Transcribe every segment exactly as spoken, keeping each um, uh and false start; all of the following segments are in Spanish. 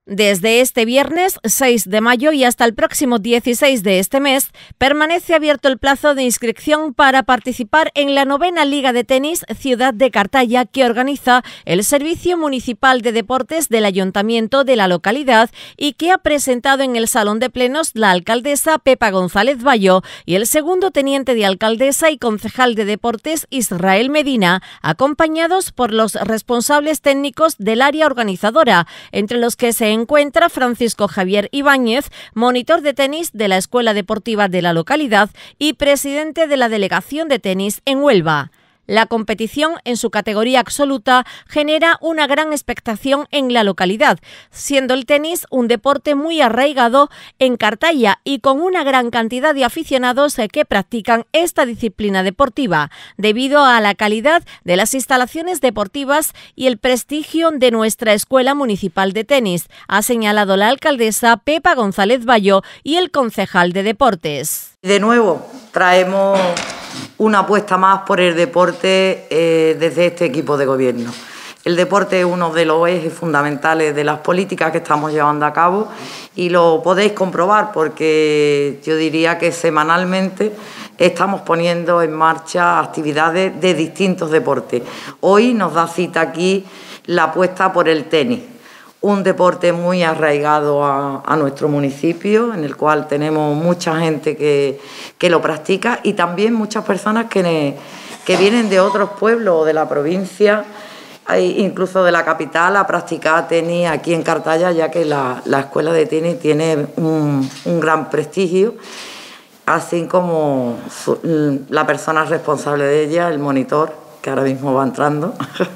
Desde este viernes seis de mayo y hasta el próximo dieciséis de este mes, permanece abierto el plazo de inscripción para participar en la novena Liga de Tenis Ciudad de Cartaya, que organiza el Servicio Municipal de Deportes del Ayuntamiento de la localidad y que ha presentado en el Salón de Plenos la alcaldesa Pepa González Bayo y el segundo teniente de alcaldesa y concejal de Deportes Israel Medina, acompañados por los responsables técnicos del área organizadora, entre los que se encuentra Francisco Javier Ibáñez, monitor de tenis de la Escuela Deportiva de la localidad y presidente de la Delegación de Tenis en Huelva. La competición, en su categoría absoluta, genera una gran expectación en la localidad, siendo el tenis un deporte muy arraigado en Cartaya y con una gran cantidad de aficionados que practican esta disciplina deportiva, debido a la calidad de las instalaciones deportivas y el prestigio de nuestra Escuela Municipal de Tenis, ha señalado la alcaldesa Pepa González Bayo y el concejal de Deportes. De nuevo, traemos una apuesta más por el deporte eh, desde este equipo de gobierno. El deporte es uno de los ejes fundamentales de las políticas que estamos llevando a cabo y lo podéis comprobar porque yo diría que semanalmente estamos poniendo en marcha actividades de distintos deportes. Hoy nos da cita aquí la apuesta por el tenis, un deporte muy arraigado a, a nuestro municipio, en el cual tenemos mucha gente que, que lo practica y también muchas personas que, que vienen de otros pueblos de la provincia, incluso de la capital, a practicar tenis aquí en Cartaya, ya que la, la escuela de tenis tiene un, un gran prestigio, así como su, la persona responsable de ella, el monitor, que ahora mismo va entrando.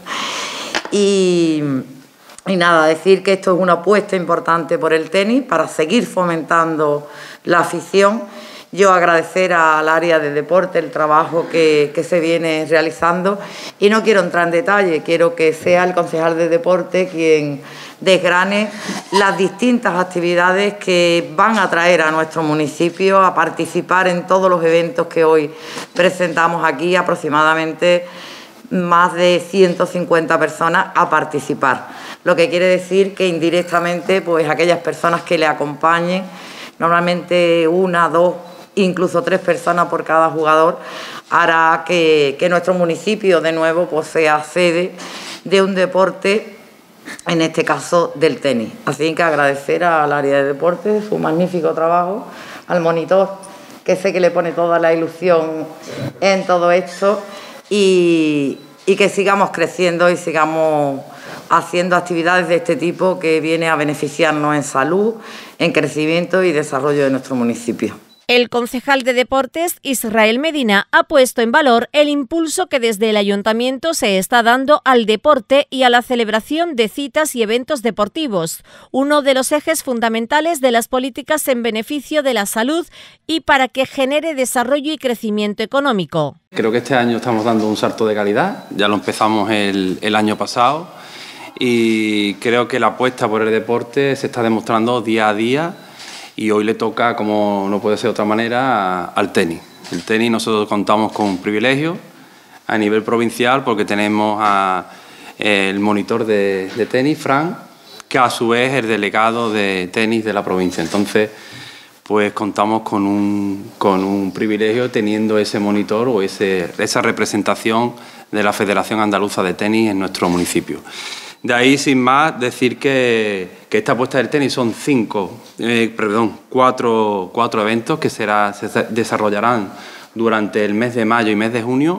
y... Y nada, decir que esto es una apuesta importante por el tenis para seguir fomentando la afición. Yo agradecer al área de deporte el trabajo que, que se viene realizando y no quiero entrar en detalle, quiero que sea el concejal de deporte quien desgrane las distintas actividades que van a traer a nuestro municipio a participar en todos los eventos que hoy presentamos aquí, aproximadamente más de ciento cincuenta personas a participar. Lo que quiere decir que indirectamente, pues aquellas personas que le acompañen, normalmente una, dos, incluso tres personas por cada jugador, hará que, que nuestro municipio de nuevo pues sea sede de un deporte, en este caso del tenis. Así que agradecer al área de deportes su magnífico trabajo, al monitor, que sé que le pone toda la ilusión en todo esto, y, y que sigamos creciendo y sigamos haciendo actividades de este tipo que viene a beneficiarnos en salud, en crecimiento y desarrollo de nuestro municipio. El concejal de Deportes, Israel Medina, ha puesto en valor el impulso que desde el Ayuntamiento se está dando al deporte y a la celebración de citas y eventos deportivos, uno de los ejes fundamentales de las políticas en beneficio de la salud y para que genere desarrollo y crecimiento económico. Creo que este año estamos dando un salto de calidad, ya lo empezamos el, el año pasado y creo que la apuesta por el deporte se está demostrando día a día. Y hoy le toca, como no puede ser de otra manera, al tenis. El tenis nosotros contamos con un privilegio a nivel provincial porque tenemos a el monitor de, de tenis, Fran, que a su vez es el delegado de tenis de la provincia. Entonces, pues contamos con un, con un privilegio teniendo ese monitor o ese, esa representación de la Federación Andaluza de Tenis en nuestro municipio. De ahí, sin más, decir que, que esta apuesta del tenis son cinco, eh, perdón, cuatro, cuatro eventos que será, se desarrollarán durante el mes de mayo y mes de junio.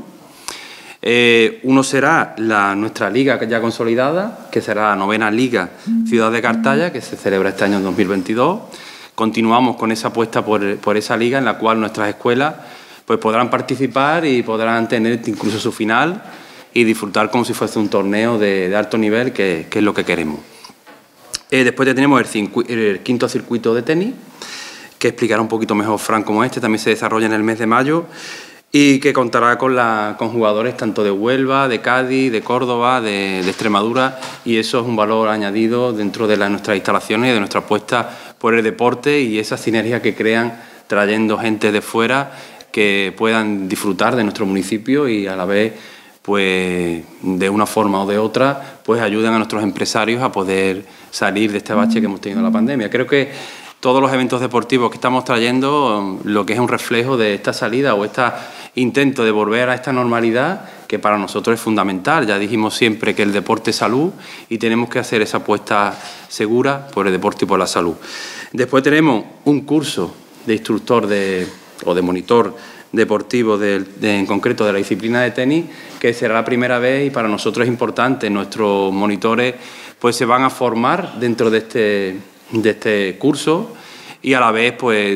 Eh, uno será la, nuestra liga ya consolidada, que será la novena Liga Ciudad de Cartaya, que se celebra este año en dos mil veintidós. Continuamos con esa apuesta por, por esa liga, en la cual nuestras escuelas pues, podrán participar y podrán tener incluso su final y disfrutar como si fuese un torneo de, de alto nivel, que, que es lo que queremos. Eh, después ya tenemos el, el quinto circuito de tenis, que explicará un poquito mejor Fran como este, también se desarrolla en el mes de mayo y que contará con, la, con jugadores tanto de Huelva, de Cádiz, de Córdoba, de, de Extremadura, y eso es un valor añadido dentro de la, nuestras instalaciones y de nuestra apuesta por el deporte y esa sinergia que crean trayendo gente de fuera que puedan disfrutar de nuestro municipio y a la vez pues de una forma o de otra, pues ayudan a nuestros empresarios a poder salir de este bache que hemos tenido en la pandemia. Creo que todos los eventos deportivos que estamos trayendo, lo que es un reflejo de esta salida o este intento de volver a esta normalidad, que para nosotros es fundamental. Ya dijimos siempre que el deporte es salud y tenemos que hacer esa apuesta segura por el deporte y por la salud. Después tenemos un curso de instructor de, o de monitor deportivo, de, de, en concreto de la disciplina de tenis, que será la primera vez y para nosotros es importante. Nuestros monitores pues se van a formar dentro de este, de este curso y a la vez pues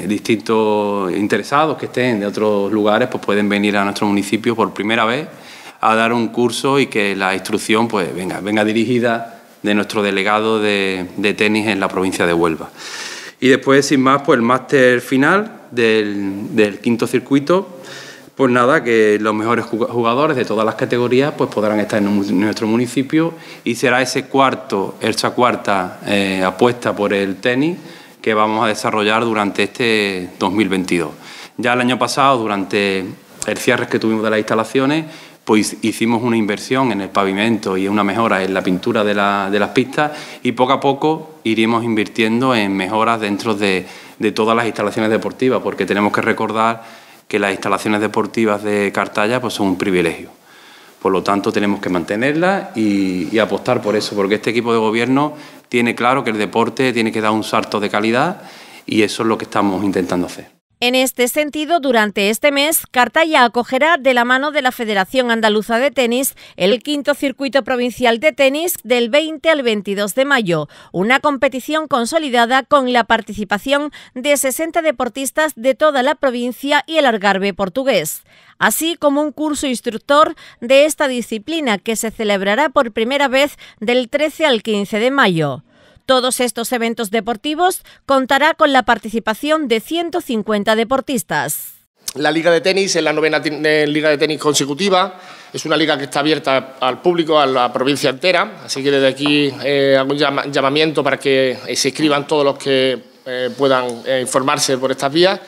distintos interesados que estén de otros lugares pues pueden venir a nuestro municipio por primera vez a dar un curso y que la instrucción pues venga, venga dirigida de nuestro delegado de, de tenis en la provincia de Huelva. Y después, sin más, pues el máster final del, del quinto circuito, pues nada, que los mejores jugadores de todas las categorías pues podrán estar en nuestro municipio y será ese cuarto, esa cuarta eh, apuesta por el tenis que vamos a desarrollar durante este dos mil veintidós. Ya el año pasado, durante el cierre que tuvimos de las instalaciones, pues hicimos una inversión en el pavimento y una mejora en la pintura de, la, de las pistas y poco a poco iremos invirtiendo en mejoras dentro de, de todas las instalaciones deportivas, porque tenemos que recordar que las instalaciones deportivas de Cartaya pues son un privilegio. Por lo tanto, tenemos que mantenerlas y, y apostar por eso, porque este equipo de gobierno tiene claro que el deporte tiene que dar un salto de calidad y eso es lo que estamos intentando hacer. En este sentido, durante este mes, Cartaya acogerá de la mano de la Federación Andaluza de Tenis el quinto circuito provincial de tenis del veinte al veintidós de mayo, una competición consolidada con la participación de sesenta deportistas de toda la provincia y el Algarve portugués, así como un curso instructor de esta disciplina que se celebrará por primera vez del trece al quince de mayo. Todos estos eventos deportivos contará con la participación de ciento cincuenta deportistas. La Liga de Tenis es la novena Liga de Tenis consecutiva. Es una liga que está abierta al público, a la provincia entera. Así que desde aquí eh, hago un llamamiento para que eh, se inscriban todos los que eh, puedan eh, informarse por estas vías.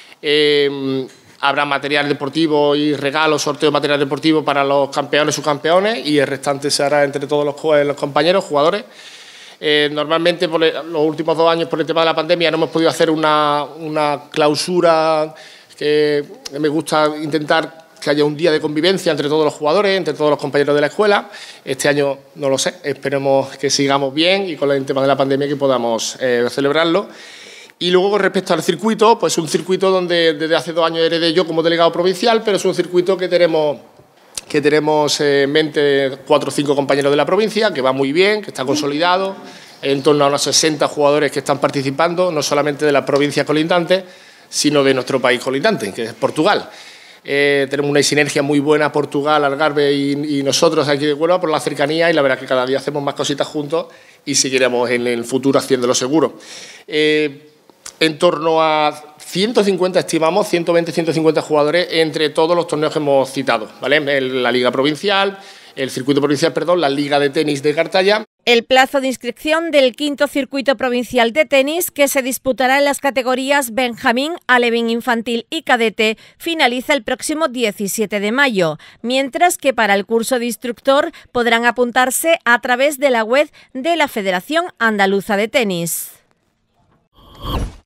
Eh, habrá material deportivo y regalos, sorteo de material deportivo para los campeones y subcampeones y el restante se hará entre todos los, los compañeros, jugadores. Eh, normalmente, por los últimos dos años, por el tema de la pandemia, no hemos podido hacer una, una clausura, que me gusta intentar que haya un día de convivencia entre todos los jugadores, entre todos los compañeros de la escuela. Este año no lo sé, esperemos que sigamos bien y con el tema de la pandemia que podamos eh, celebrarlo. Y luego, con respecto al circuito, pues un circuito donde desde hace dos años heredé yo como delegado provincial, pero es un circuito que tenemos... que tenemos en mente cuatro o cinco compañeros de la provincia, que va muy bien, que está consolidado, en torno a unos sesenta jugadores que están participando, no solamente de las provincias colindantes, sino de nuestro país colindante, que es Portugal. Eh, tenemos una sinergia muy buena, Portugal, Algarve y, y nosotros aquí de Huelva, por la cercanía, y la verdad es que cada día hacemos más cositas juntos y seguiremos en el futuro haciéndolo seguro. Eh, en torno a ciento cincuenta, estimamos, ciento veinte, ciento cincuenta jugadores entre todos los torneos que hemos citado, ¿vale? La Liga Provincial, el Circuito Provincial, perdón, la Liga de Tenis de Cartaya. El plazo de inscripción del quinto circuito provincial de tenis, que se disputará en las categorías Benjamín, Alevín Infantil y Cadete, finaliza el próximo diecisiete de mayo, mientras que para el curso de instructor podrán apuntarse a través de la web de la Federación Andaluza de Tenis.